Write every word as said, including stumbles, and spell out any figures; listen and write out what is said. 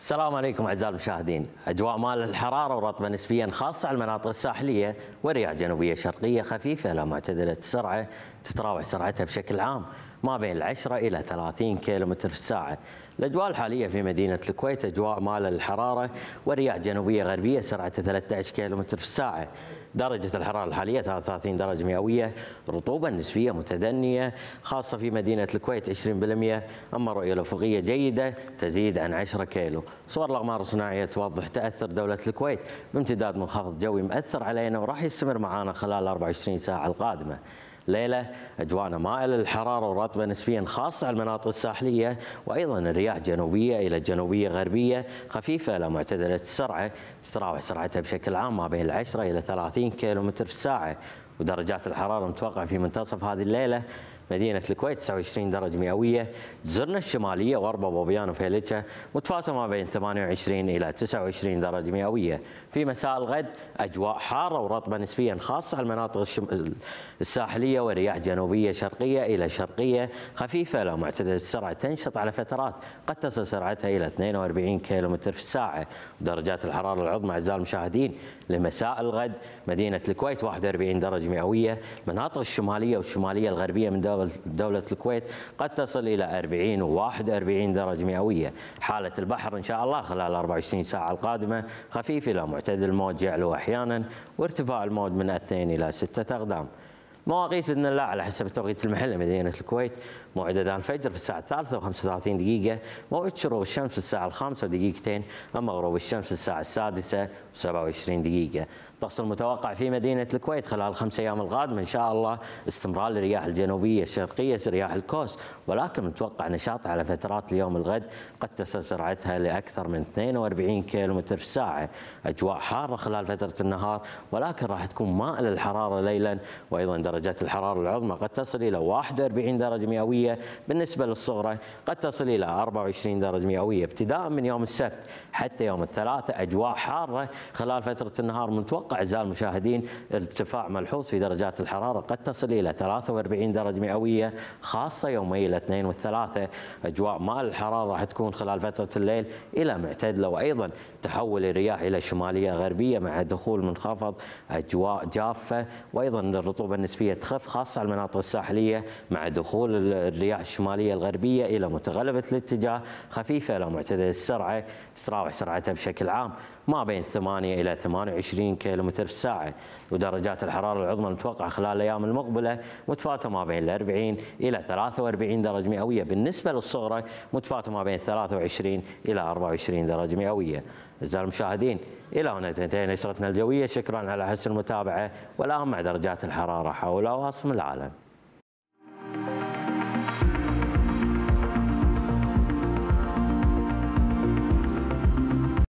السلام عليكم اعزائي المشاهدين. اجواء مال الحراره ورطبه نسبيا خاصه على المناطق الساحليه ورياح جنوبيه شرقيه خفيفه الى معتدله السرعه، تتراوح سرعتها بشكل عام ما بين العشرة الى ثلاثين كيلومتر في الساعه. الاجواء الحاليه في مدينه الكويت اجواء مال الحراره ورياح جنوبيه غربيه سرعتها ثلاثة عشر كيلومتر في الساعه. درجه الحراره الحاليه ثلاثة وثلاثين درجه مئويه، رطوبه نسبيه متدنيه خاصه في مدينه الكويت عشرين بالمئة، اما الرؤيه الافقيه جيده تزيد عن عشرة كيلو. صور الاقمار الصناعيه توضح تاثر دوله الكويت بامتداد منخفض جوي مأثر علينا وراح يستمر معانا خلال أربعة وعشرين ساعه القادمه. ليله اجواءنا مائله للحراره ورطبه نسبيا خاصه على المناطق الساحليه، وايضا الرياح جنوبيه الى جنوبيه غربيه خفيفه الى معتدله السرعه، تتراوح سرعتها بشكل عام ما بين العشرة الى ثلاثين كيلومتر في الساعه. ودرجات الحراره المتوقعه في منتصف هذه الليله مدينة الكويت تسعة وعشرين درجة مئوية، جزرنا الشمالية واربا وبوبيان وفيلتشا متفاوتة ما بين ثمانية وعشرين إلى تسعة وعشرين درجة مئوية. في مساء الغد أجواء حارة ورطبة نسبيا خاصة على المناطق الشم... الساحلية ورياح جنوبية شرقية إلى شرقية خفيفة لو معتدلة السرعة تنشط على فترات قد تصل سرعتها إلى اثنين وأربعين كيلومتر في الساعة. ودرجات الحرارة العظمى أعزائي المشاهدين لمساء الغد مدينة الكويت واحد وأربعين درجة مئوية، المناطق الشمالية والشمالية الغربية من دولة دولة الكويت قد تصل إلى أربعين وواحد وأربعين درجة مئوية. حالة البحر إن شاء الله خلال أربعة وعشرين ساعة القادمة خفيف إلى معتدل، الموج يعلو أحيانا وارتفاع الموج من اثنين إلى ستة أقدام. مواقيت باذن الله على حسب التوقيت المحلي مدينه الكويت: موعد اذان الفجر في الساعه الثالثة وخمسة وثلاثين دقيقه، موعد شروق الشمس في الساعه الخامسة ودقيقتين، اما غروب الشمس في الساعه السادسة وسبعة وعشرين دقيقه. الطقس المتوقع في مدينه الكويت خلال الخمس ايام القادمه ان شاء الله استمرار للرياح الجنوبيه الشرقيه رياح الكوس، ولكن متوقع نشاط على فترات اليوم الغد قد تصل سرعتها لاكثر من اثنين وأربعين كيلومتر في الساعه. اجواء حاره خلال فتره النهار ولكن راح تكون مائله للحراره ليلا، وايضا درجات الحراره العظمى قد تصل الى واحد وأربعين درجه مئويه، بالنسبه للصغرى قد تصل الى أربعة وعشرين درجه مئويه. ابتداء من يوم السبت حتى يوم الثلاثاء اجواء حاره خلال فتره النهار، متوقع اعزائي المشاهدين ارتفاع ملحوظ في درجات الحراره قد تصل الى ثلاثة وأربعين درجه مئويه خاصه يومي الاثنين والثلاثاء. اجواء مال الحراره راح تكون خلال فتره الليل الى معتدله، وايضا تحول الرياح الى شماليه غربيه مع دخول منخفض، اجواء جافه، وايضا الرطوبه النسبيه تخف خاصه على المناطق الساحليه مع دخول الرياح الشماليه الغربيه الى متغلبه الاتجاه خفيفه الى معتدله السرعه، تتراوح سرعتها بشكل عام ما بين ثمانية الى ثمانية وعشرين كيلومتر في الساعه. ودرجات الحراره العظمى المتوقعه خلال الايام المقبله متفاوته ما بين الأربعين الى ثلاثة وأربعين درجه مئويه، بالنسبه للصغرى متفاوته ما بين ثلاثة وعشرين الى أربعة وعشرين درجه مئويه. اعزائي المشاهدين الى هنا تنتهي نشرتنا الجويه، شكرا على حسن المتابعه، والان مع درجات الحراره حول وعاصم العالم.